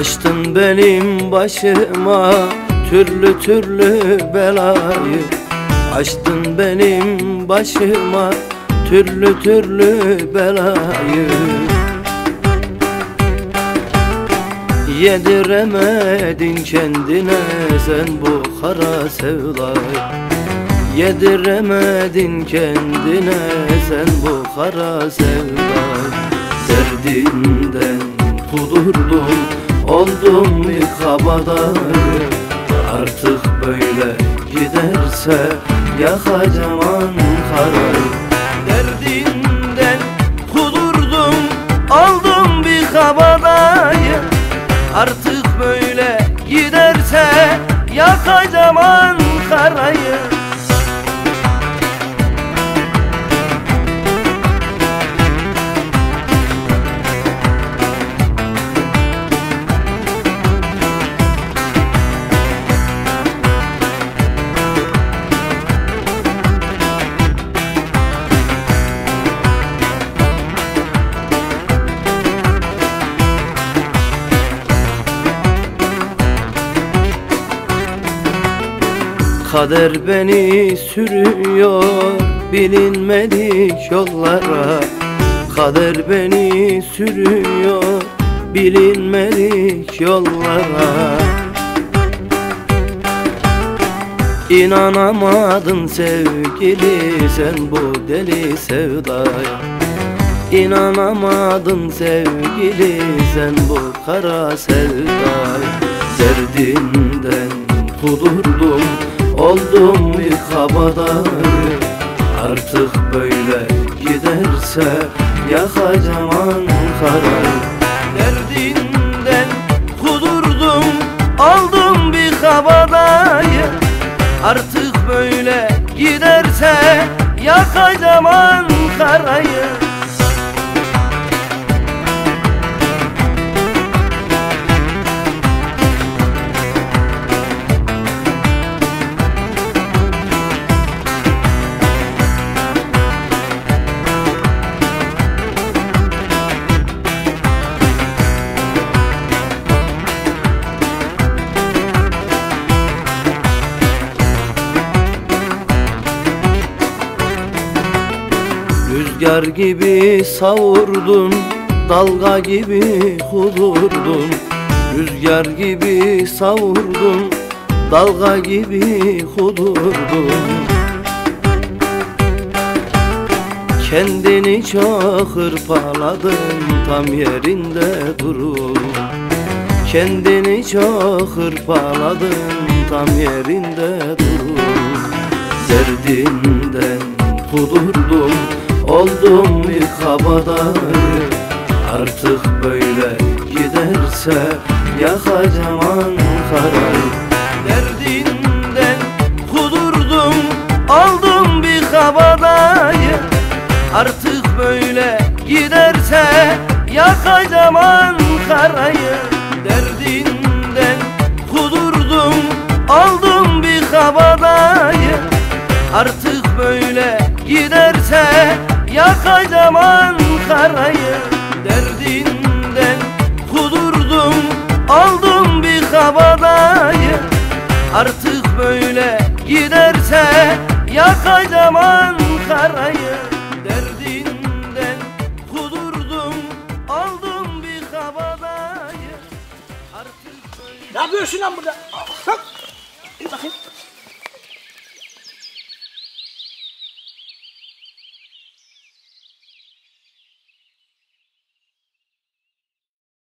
Açtın benim başıma türlü türlü belayı. Açtın benim başıma türlü türlü belayı. Yediremedin kendine sen bu kara sevdayı. Yediremedin kendine sen bu kara sevdayı. Derdinden kudurdum, oldum bir kabadayı. Artık böyle giderse yakacağım Ankara'yı. Derdinden kudurdum, oldum bir kabadayı. Artık böyle giderse yakacağım Ankara'yı. Kader beni sürüyor bilinmedik yollara. Kader beni sürüyor bilinmedik yollara. İnanamadın sevgili sen bu deli sevdaya. İnanamadın sevgili sen bu kara sevdaya. Derdinden kudurdum, oldum bir kabadayı. Artık böyle giderse yakacağım Ankara'yı. Derdinden kudurdum, oldum bir kabadayı. Artık böyle giderse yakacağım Ankara'yı. Rüzgar gibi savurdun, dalga gibi kudurdun. Rüzgar gibi savurdun, dalga gibi kudurdun. Kendini çok hırpaladın, tam yerinde durun. Kendini çok hırpaladın, tam yerinde durun. Derdinden kudurdum, oldum bir kabadayı. Artık böyle giderse yakacağım Ankara'yı. Derdinden kudurdum, oldum bir kabadayı. Artık böyle giderse yakacağım Ankara'yı. Derdinden kudurdum, oldum bir kabadayı. Artık böyle giderse yakacağım Ankara'yı. Derdinden kudurdum, oldum bir kabadayı. Artık böyle giderse yakacağım Ankara'yı. Derdinden kudurdum, oldum bir kabadayı. Artık böyle... Ne yapıyorsun lan burada?